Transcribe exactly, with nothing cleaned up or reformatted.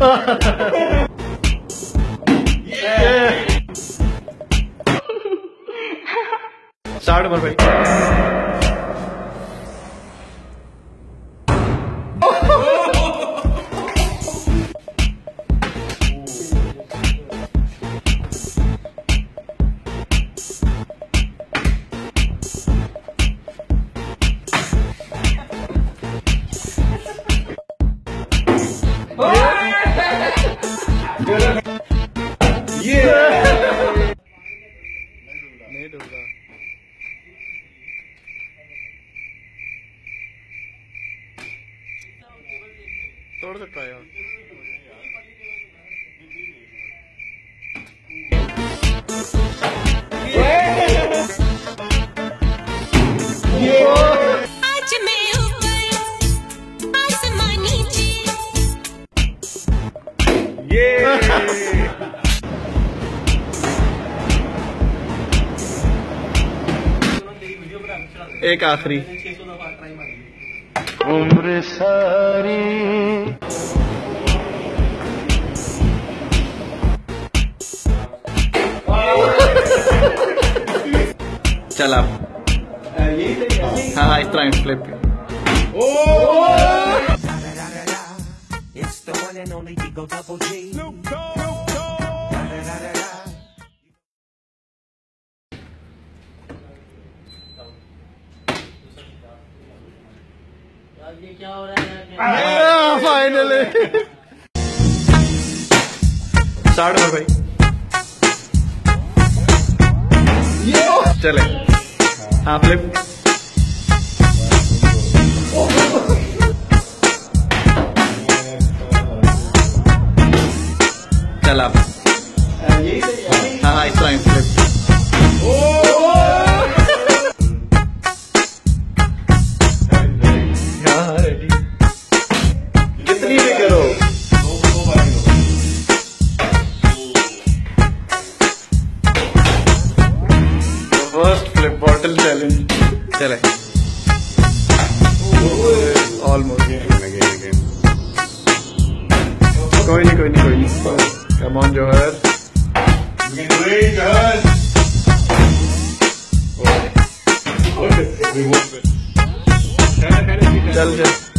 साठ नंबर भाई। नहीं डूबा। तोड़ सकता है यार। आज मैं ऊपर आसमान नीचे। ये एक आखिरी उम्र सारी चल आप हाँ हाँ इस तरह फ्लिप ये क्या हो रहा है? फाइनली साठ नंबर भाई। चले हाँ फ्लिप चल आप हाँ हाँ इस तरह फ्लिप कितनी भी करो। फर्स्ट फ्लिप बॉटल चैलेंज चले ऑलमोस्ट। कोई नहीं कोई नहीं कोई नहीं कम ऑन जोहर। चल चल